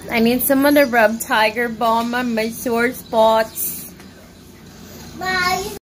I need someone to rub Tiger Balm on my sore spots. Bye.